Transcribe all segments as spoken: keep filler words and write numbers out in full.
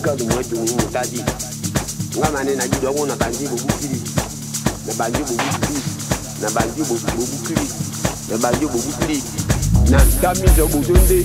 Because the more you study, Ramane na jido wona banji bubukiri. Na banji bubukiri. Na banji bubukiri. Na banji bubukiri. Na kami zo buzunde.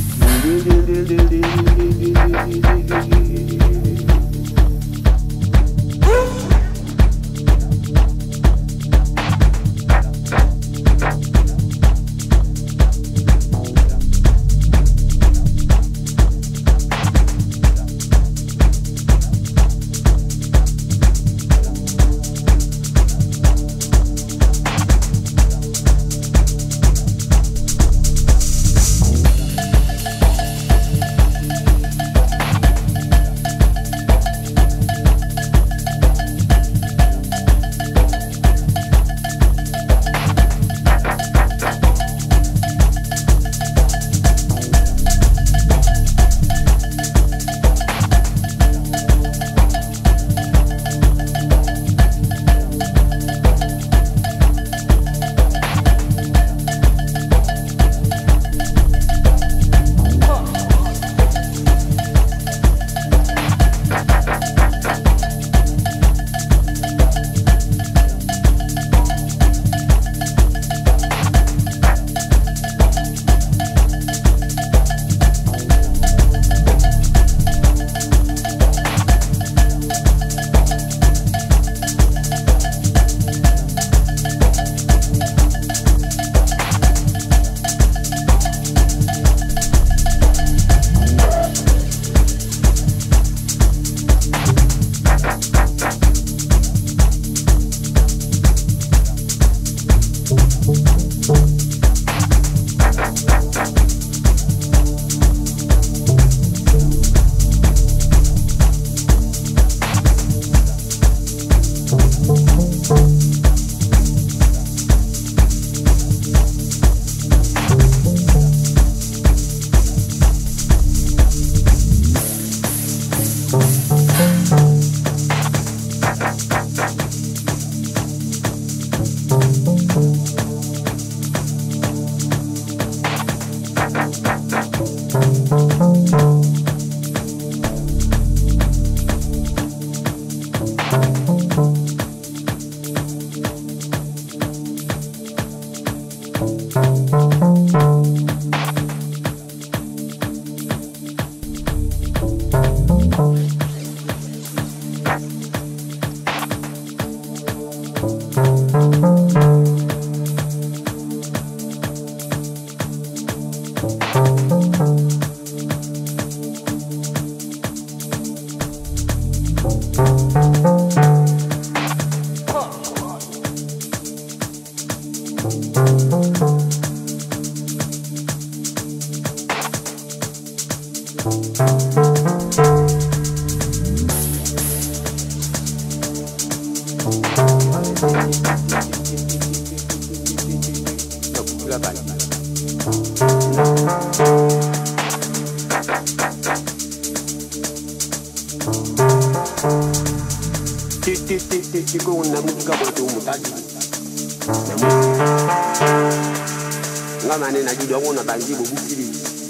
Ngamane na jido wona banji bubukiri.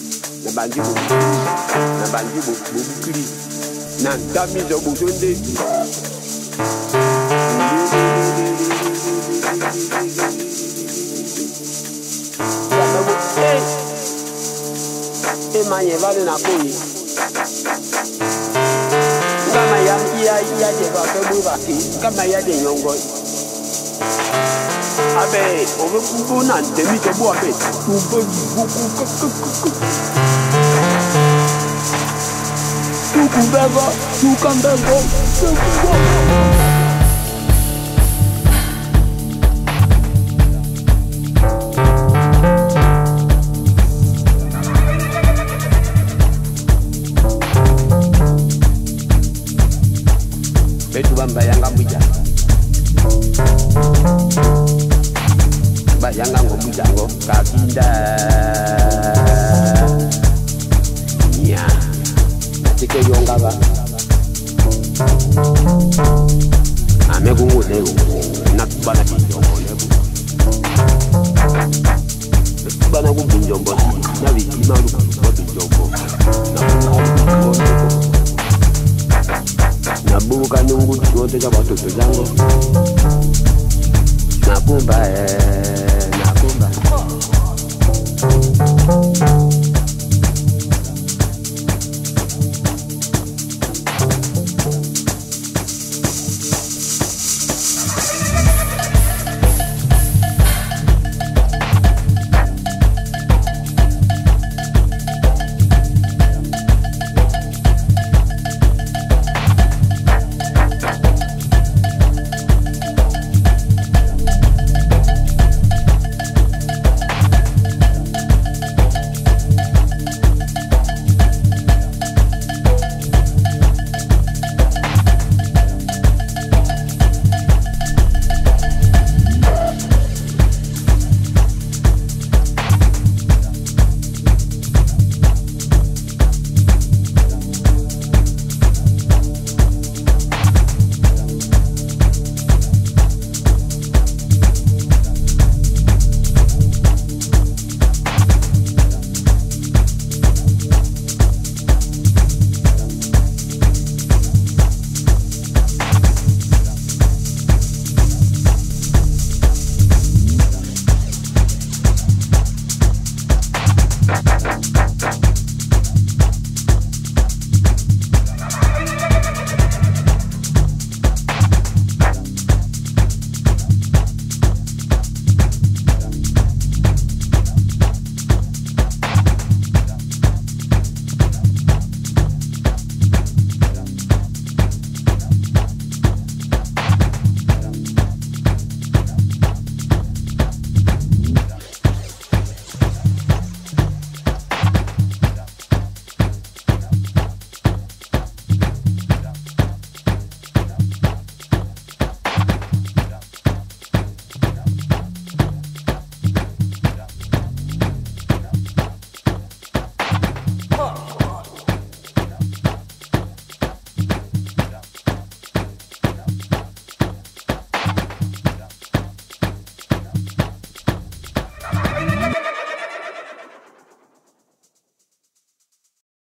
Na banji bubukiri. Na banji bubukiri. Na kami zo buzunde. E manye vale na koi. Kama ya ya ya de ba ke bu ba ki. Kama ya de nyongo. Abe, on veut couper nan demi de bois abe. Couper beaucoup. Tout couper, tout camber, tout Betu bamba yanga buja. Yanga ngobujango kabinda nya natike yonga ba amegu ngone nakubana binjongo lebu nakubana kubinjongo nabi imalu kubinjongo nakubana to jabo to to jango. Na kumba eh.